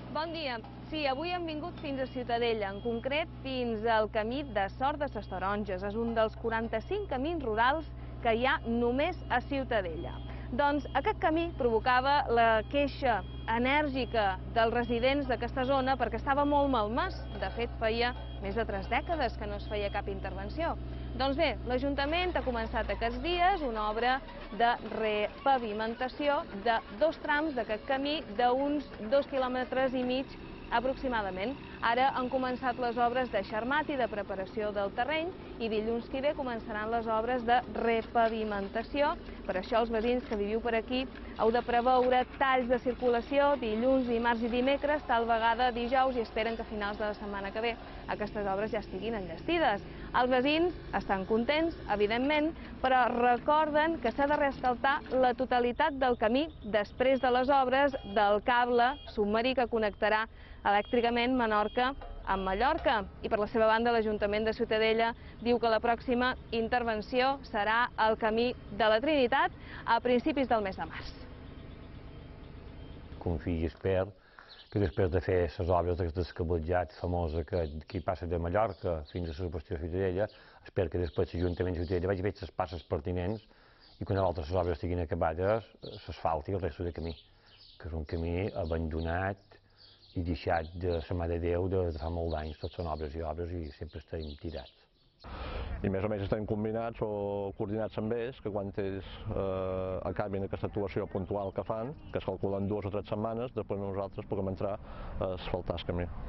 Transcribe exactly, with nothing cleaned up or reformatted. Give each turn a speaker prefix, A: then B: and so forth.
A: Bon dia. Sí, avui hem vingut fins a Ciutadella, en concret fins al camí de Sort de ses Taronges. És un dels quaranta-cinc camins rurals que hi ha només a Ciutadella. Doncs aquest camí provocava la queixa enèrgica dels residents d'aquesta zona perquè estava molt malmès. De fet, feia més de tres dècades que no es feia cap intervenció. Doncs bé, l'Ajuntament ha començat aquests dies una obra de repavimentació de dos trams d'aquest camí d'uns dos quilòmetres i mig aproximadament. Ara han començat les obres de xarmat i de preparació del terreny i dilluns que ve començaran les obres de repavimentació. Per això els veïns que viviu per aquí heu de preveure talls de circulació dilluns, dimarts i dimecres, tal vegada dijous, i esperen que a finals de la setmana que ve aquestes obres ja estiguin enllestides. Els veïns estan contents, evidentment, però recorden que s'ha de reasfaltar la totalitat del camí després de les obres del cable submarí que connectarà elèctricament Menorca amb Mallorca. I per la seva banda, l'Ajuntament de Ciutadella diu que la pròxima intervenció serà al camí de la Trinitat a principis del mes de març.
B: Confio i espero que després de fer les obres del descabletjat famosa que aquí passa de Mallorca fins a la subestació de Ciutadella, espero que després l'Ajuntament de Ciutadella vagi fent les passes pertinents i quan altres les obres estiguin acabades s'asfalti el resto de camí, que és un camí abandonat i deixat de la mà de Déu de fa molt d'anys. Tot són obres i obres i sempre estem tirats.
C: I més o menys estem combinats o coordinats amb ells, que quan ells eh, acabin aquesta actuació puntual que fan, que es calculen dues o tres setmanes, després nosaltres puguem entrar a asfaltar el camí.